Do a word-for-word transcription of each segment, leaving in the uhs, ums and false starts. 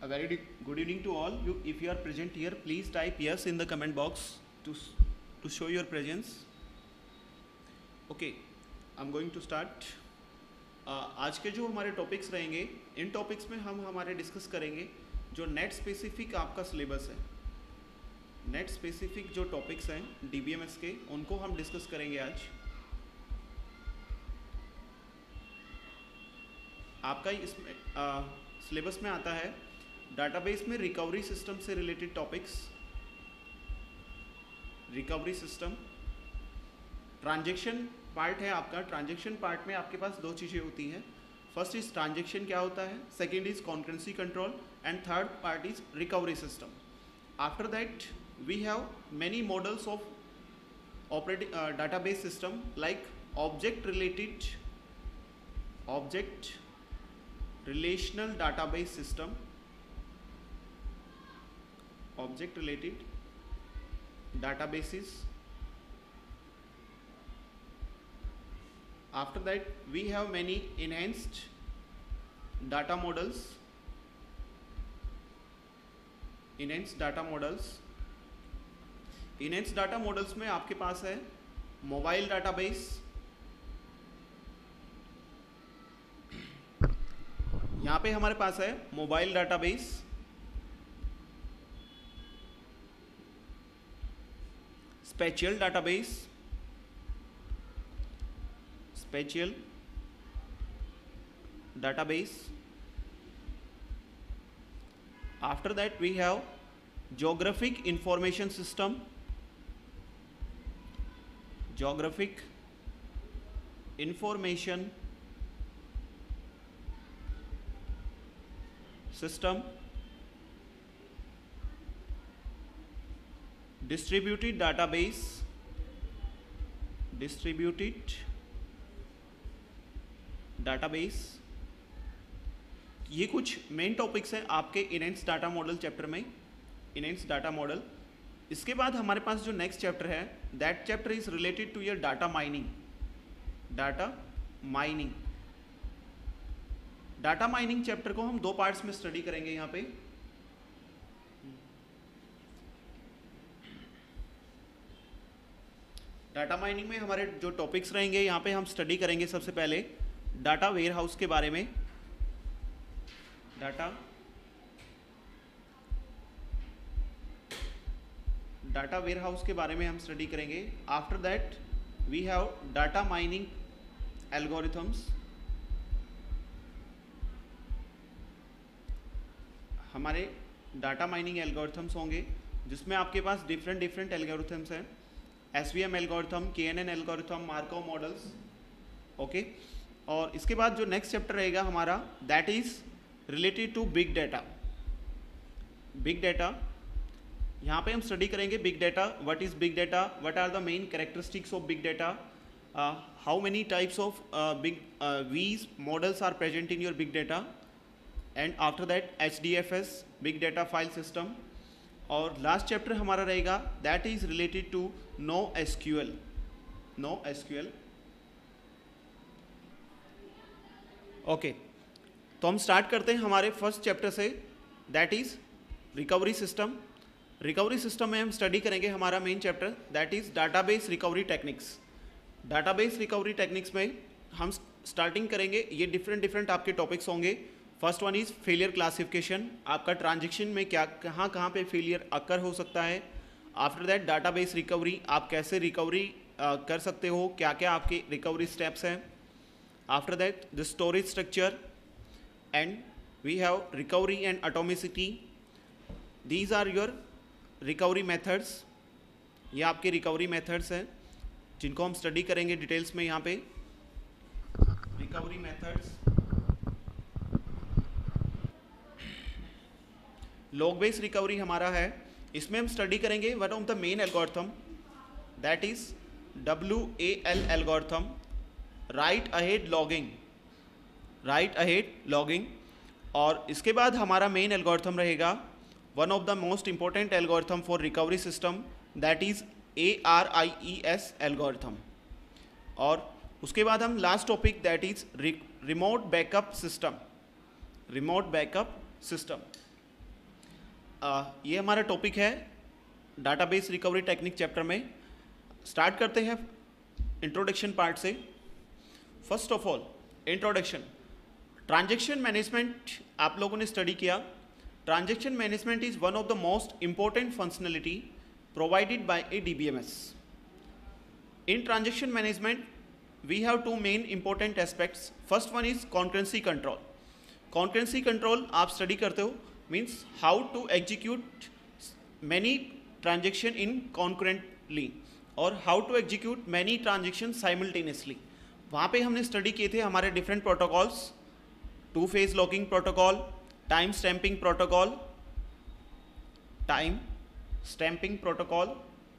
A very good evening to all. You, if you are present here, please type yes in the comment box to to show your presence. Okay, I'm going to start. uh, आज के जो हमारे topics रहेंगे, इन topics में हम हमारे discuss करेंगे जो नेट स्पेसिफिक आपका सिलेबस है. नेट स्पेसिफिक जो टॉपिक्स हैं डी बी एम एस के, उनको हम डिस्कस करेंगे आज. आपका इसमें सिलेबस में आता है डाटाबेस में रिकवरी सिस्टम से related topics. Recovery system, transaction part है आपका. ट्रांजैक्शन पार्ट में आपके पास दो चीज़ें होती हैं. फर्स्ट इज ट्रांजैक्शन क्या होता है, second is concurrency control, and third part is recovery system. After that we have many models of operating database system like object related object relational database system, object related databases. After that we have many enhanced data models. enhanced data models enhanced data models में आपके पास है mobile database. यहाँ पे हमारे पास है mobile database, spatial database, spatial database. After that we have geographic information system, geographic information system, distributed database, distributed database. ये कुछ मेन टॉपिक्स हैं आपके इनहेंस डाटा मॉडल चैप्टर में. Enhance data model. इसके बाद हमारे पास जो नेक्स्ट चैप्टर है, that chapter is related to your data mining. Data mining data mining chapter को हम दो पार्ट्स में स्टडी करेंगे. यहाँ पे डाटा माइनिंग में हमारे जो टॉपिक्स रहेंगे, यहाँ पे हम स्टडी करेंगे सबसे पहले डाटा वेयर हाउस के बारे में. डाटा डाटा वेयर हाउस के बारे में हम स्टडी करेंगे. After that we have data mining algorithms. हमारे डाटा माइनिंग एल्गोरिथम्स होंगे जिसमें आपके पास डिफरेंट डिफरेंट एल्गोरिथम्स हैं. S V M algorithm, K N N algorithm, Markov models. Okay, और इसके बाद जो नेक्स्ट चैप्टर रहेगा हमारा, that is related to big data. Big data, यहाँ पे हम स्टडी करेंगे big data. What is big data, what are the main characteristics of big data, how many types of big V's models are present in your big data, and after that H D F S, big data file system. और last chapter हमारा रहेगा that is related to no S Q L. No S Q L. Okay, तो हम start करते हैं हमारे first chapter से, that is recovery system. Recovery system में हम स्टडी करेंगे हमारा main chapter, that is database recovery techniques. Database recovery techniques में हम स्टार्टिंग करेंगे. ये डिफरेंट डिफरेंट आपके टॉपिक्स होंगे. First one is failure classification. आपका ट्रांजैक्शन में क्या कहाँ कहाँ पे फेलियर अकर हो सकता है. आफ्टर दैट डाटाबेस रिकवरी, आप कैसे रिकवरी कर सकते हो, क्या क्या आपके रिकवरी स्टेप्स हैं. After that the storage structure, and we have recovery and atomicity. These are your recovery methods. ये आपके रिकवरी मेथड्स हैं जिनको हम स्टडी करेंगे डिटेल्स में. यहाँ पे recovery methods. Log based recovery हमारा है. इसमें हम स्टडी करेंगे one of the main algorithm, that is W A L algorithm, write ahead logging. Write ahead logging. और इसके बाद हमारा मेन एल्गोरिथम रहेगा one of the most important algorithm for recovery system, that is A R I E S algorithm. और उसके बाद हम last topic, that is remote backup system. Remote backup system. आ, ये हमारा टॉपिक है डाटाबेस रिकवरी टेक्निक चैप्टर में। Start करते हैं इंट्रोडक्शन पार्ट से। First of all introduction, transaction management आप लोगों ने स्टडी किया। Transaction management is one of the most important functionality provided by a D B M S. In transaction management we have two main important aspects. First one is concurrency control. Concurrency control आप study करते हो, means how to execute many transaction in concurrently और how to execute many transactions simultaneously. वहाँ पे हमने study किए थे हमारे different protocols, two phase locking protocol, time stamping protocol, time stamping protocol,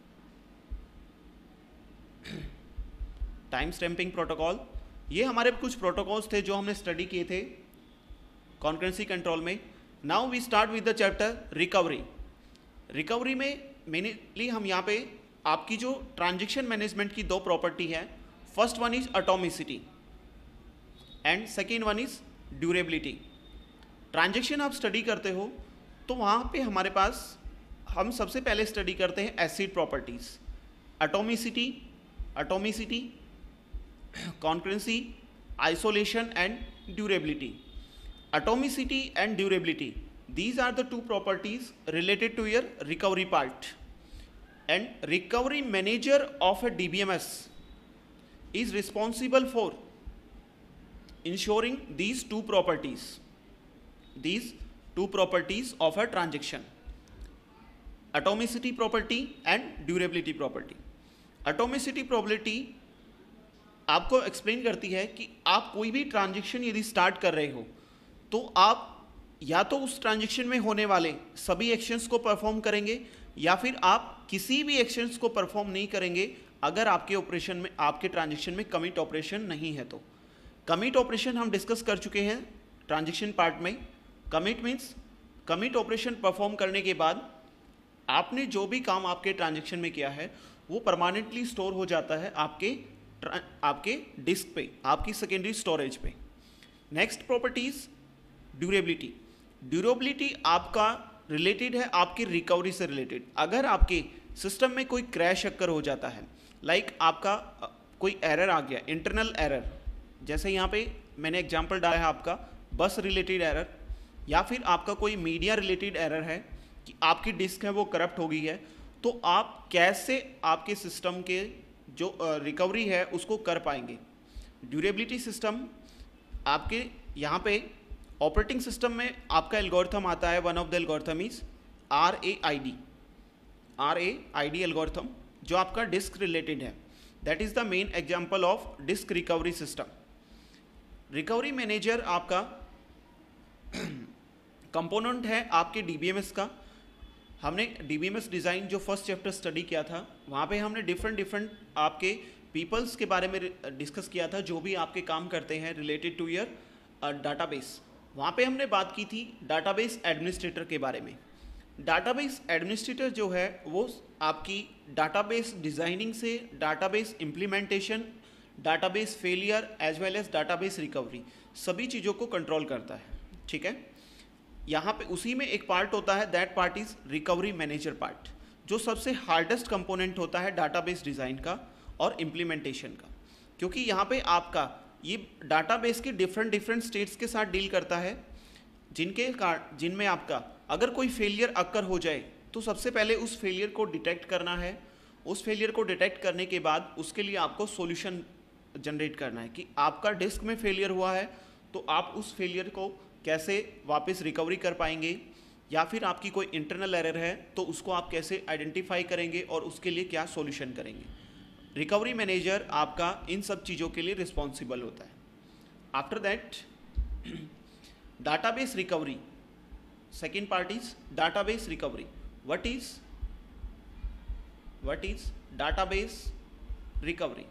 time stamping protocol. ये हमारे कुछ प्रोटोकॉल्स थे जो हमने स्टडी किए थे कॉन्करेंसी कंट्रोल में। Now we start with the chapter recovery. Recovery में मेनली हम यहाँ पे आपकी जो ट्रांजैक्शन मैनेजमेंट की दो प्रॉपर्टी है, first one is atomicity and second one is durability. Transaction आप स्टडी करते हो तो वहाँ पे हमारे पास हम सबसे पहले स्टडी करते हैं ACID properties, atomicity, atomicity, concurrency, isolation and durability. Atomicity and durability, these are the two properties related to your recovery part, and recovery manager of a D B M S is responsible for ensuring these two properties, these two properties of a transaction, atomicity property and durability property. Atomicity property आपको explain करती है कि आप कोई भी transaction यदि start कर रहे हो तो आप या तो उस ट्रांजैक्शन में होने वाले सभी एक्शंस को परफॉर्म करेंगे या फिर आप किसी भी एक्शंस को परफॉर्म नहीं करेंगे अगर आपके ऑपरेशन में, आपके ट्रांजैक्शन में कमिट ऑपरेशन नहीं है तो। कमिट ऑपरेशन हम डिस्कस कर चुके हैं ट्रांजैक्शन पार्ट में। Commit means commit operation perform करने के बाद आपने जो भी काम आपके ट्रांजैक्शन में किया है वो परमानेंटली स्टोर हो जाता है आपके आपके डिस्क पे, आपकी सेकेंडरी स्टोरेज पे। Next properties durability. ड्यूरेबिलिटी आपका रिलेटेड है आपकी रिकवरी से रिलेटेड। अगर आपके सिस्टम में कोई क्रैश अक्कर हो जाता है, लाइक like आपका कोई एरर आ गया, इंटरनल एरर, जैसे यहाँ पे मैंने एग्जांपल डाला है आपका बस रिलेटेड एरर, या फिर आपका कोई मीडिया रिलेटेड एरर है कि आपकी डिस्क है वो करप्ट हो गई है, तो आप कैसे आपके सिस्टम के जो रिकवरी uh, है उसको कर पाएंगे। ड्यूरेबिलिटी सिस्टम आपके यहाँ पे ऑपरेटिंग सिस्टम में आपका एल्गोरिथम आता है, one of the algorithm is R A I D, R A I D algorithm जो आपका डिस्क रिलेटेड है। That is the main example of disk recovery system. Recovery manager आपका कंपोनेंट है आपके डी बी एम एस का। हमने D B M S design जो first chapter study किया था वहाँ पे हमने डिफरेंट डिफरेंट आपके पीपल्स के बारे में डिस्कस किया था जो भी आपके काम करते हैं रिलेटेड टू योर डाटाबेस। वहाँ पे हमने बात की थी डाटाबेस एडमिनिस्ट्रेटर के बारे में। डाटाबेस एडमिनिस्ट्रेटर जो है वो आपकी डाटाबेस डिज़ाइनिंग से database implementation, database failure as well as database recovery, सभी चीज़ों को कंट्रोल करता है। ठीक है, यहाँ पे उसी में एक पार्ट होता है, that part is recovery manager part, जो सबसे हार्डेस्ट कंपोनेंट होता है डाटाबेस डिज़ाइन का और इम्प्लीमेंटेशन का, क्योंकि यहाँ पे आपका ये डाटाबेस के डिफरेंट डिफरेंट स्टेट्स के साथ डील करता है, जिनके कारण जिनमें आपका अगर कोई फेलियर अक्कर हो जाए तो सबसे पहले उस फेलियर को डिटेक्ट करना है। उस फेलियर को डिटेक्ट करने के बाद उसके लिए आपको सॉल्यूशन जनरेट करना है कि आपका डिस्क में फेलियर हुआ है तो आप उस फेलियर को कैसे वापस रिकवरी कर पाएंगे, या फिर आपकी कोई इंटरनल एरर है तो उसको आप कैसे आइडेंटिफाई करेंगे और उसके लिए क्या सॉल्यूशन करेंगे। रिकवरी मैनेजर आपका इन सब चीज़ों के लिए रिस्पॉन्सिबल होता है। After that database recovery, second part is database recovery. What is what is database recovery?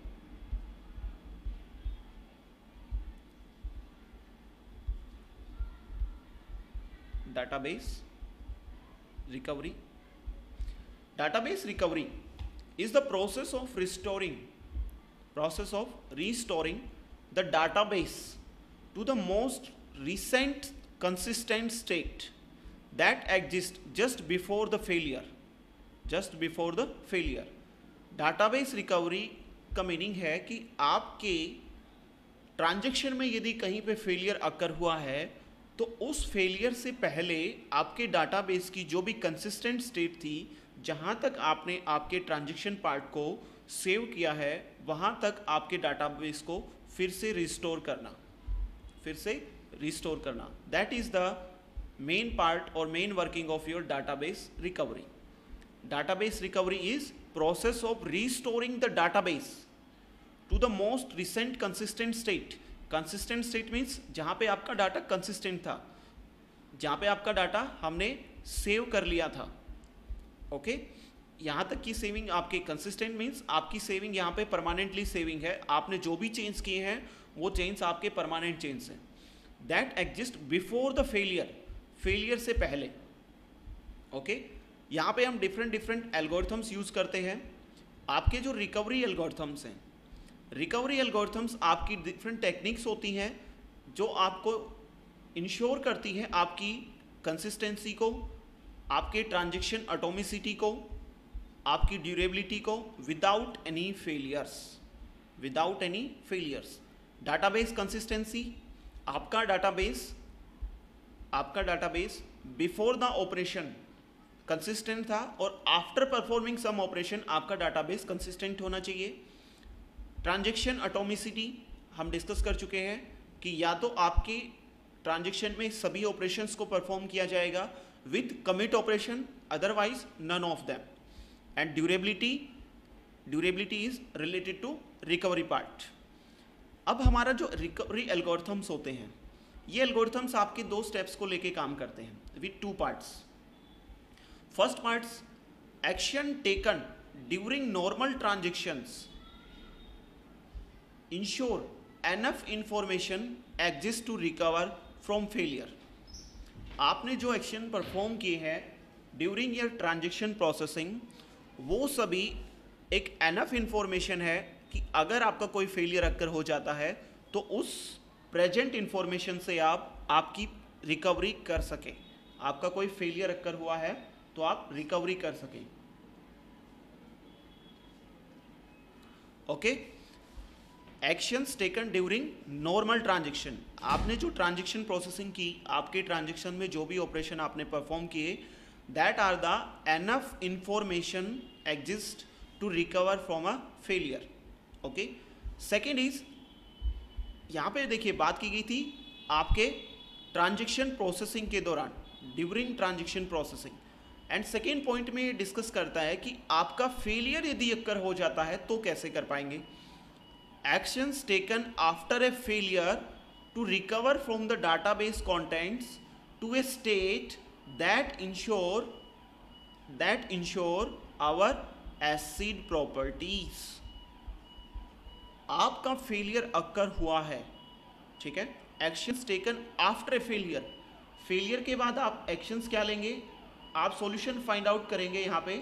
Database recovery. Database recovery is the process of restoring process of restoring the database to the most recent consistent state that exist just before the failure, just before the failure. Database recovery का meaning है कि आपके transaction में यदि कहीं पे failure अकर हुआ है तो उस फेलियर से पहले आपके डाटाबेस की जो भी कंसिस्टेंट स्टेट थी, जहां तक आपने आपके ट्रांजैक्शन पार्ट को सेव किया है, वहां तक आपके डाटाबेस को फिर से रिस्टोर करना, फिर से रिस्टोर करना. That is the main part और main working of your database recovery. Database recovery is process of restoring the database to the most recent consistent state. Consistent state means जहाँ पे आपका डाटा consistent था, जहाँ पे आपका data हमने save कर लिया था. Okay okay? यहाँ तक की सेविंग आपके consistent means आपकी सेविंग यहाँ पे परमानेंटली सेविंग है. आपने जो भी चेंज किए हैं वो चेंज आपके परमानेंट चेंज हैं. That exist before the failure, failure से पहले. Okay okay? यहाँ पे हम डिफरेंट डिफरेंट एल्गोरिथम्स यूज़ करते हैं. आपके जो रिकवरी एल्गोरिथम्स हैं, रिकवरी एल्गोरिथम्स आपकी डिफरेंट टेक्निक्स होती हैं जो आपको इंश्योर करती हैं आपकी कंसिस्टेंसी को, आपके ट्रांजैक्शन एटॉमिसिटी को, आपकी ड्यूरेबिलिटी को, without any failures, without any failures. Database consistency, आपका डाटाबेस आपका database before the operation consistent था और आफ्टर परफॉर्मिंग सम ऑपरेशन आपका डाटाबेस कंसिस्टेंट होना चाहिए. ट्रांजैक्शन एटॉमिसिटी हम डिस्कस कर चुके हैं कि या तो आपके ट्रांजैक्शन में सभी ऑपरेशंस को परफॉर्म किया जाएगा with commit operation, otherwise none of them. And durability, durability is related to recovery part. अब हमारा जो रिकवरी एल्गोरिथम्स होते हैं, ये एल्गोरिथम्स आपके दो स्टेप्स को लेके काम करते हैं with two parts. First parts, action taken during normal transactions ensure enough information exists to recover from failure. आपने जो एक्शन परफॉर्म किए हैं ड्यूरिंग योर ट्रांजेक्शन प्रोसेसिंग, वो सभी एक एनफ इंफॉर्मेशन है कि अगर आपका कोई फेलियर अक्कर हो जाता है तो उस प्रेजेंट इंफॉर्मेशन से आप आपकी रिकवरी कर सकें. आपका कोई फेलियर अक्कर हुआ है तो आप रिकवरी कर सकें. Okay. Actions taken during normal transaction, आपने जो ट्रांजैक्शन प्रोसेसिंग की, आपके ट्रांजैक्शन में जो भी ऑपरेशन आपने परफॉर्म किए, that are the enough information exist to recover from a failure. Okay. Second is, यहां पे देखिए बात की गई थी आपके ट्रांजैक्शन प्रोसेसिंग के दौरान, during transaction processing. And second point में ये डिस्कस करता है कि आपका फेलियर यदि अक्कर हो जाता है तो कैसे कर पाएंगे. Actions taken after a failure to recover from the database contents to a state that ensure that ensure our ACID properties. आपका फेलियर अक्कर हुआ है, ठीक है. Actions taken after a failure, failure के बाद आप एक्शंस क्या लेंगे, आप सॉल्यूशन फाइंड आउट करेंगे. यहां पे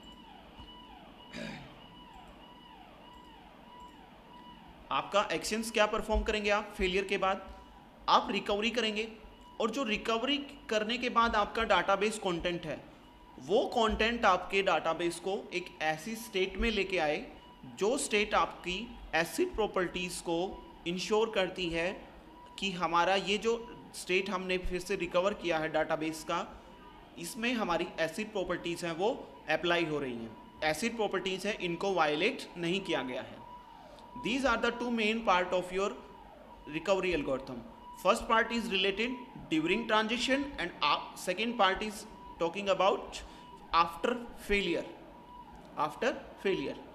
आपका एक्शंस क्या परफॉर्म करेंगे, आप फेलियर के बाद आप रिकवरी करेंगे. और जो रिकवरी करने के बाद आपका डाटाबेस कंटेंट है, वो कंटेंट आपके डाटाबेस को एक ऐसी स्टेट में लेके आए जो स्टेट आपकी एसिड प्रॉपर्टीज को इंश्योर करती है कि हमारा ये जो स्टेट हमने फिर से रिकवर किया है डाटाबेस का, इसमें हमारी एसिड प्रॉपर्टीज़ हैं वो अप्लाई हो रही हैं. एसिड प्रॉपर्टीज़ हैं, इनको वायलेट नहीं किया गया है. These are the two main part of your recovery algorithm. First part is related during transaction and second part is talking about after failure, after failure.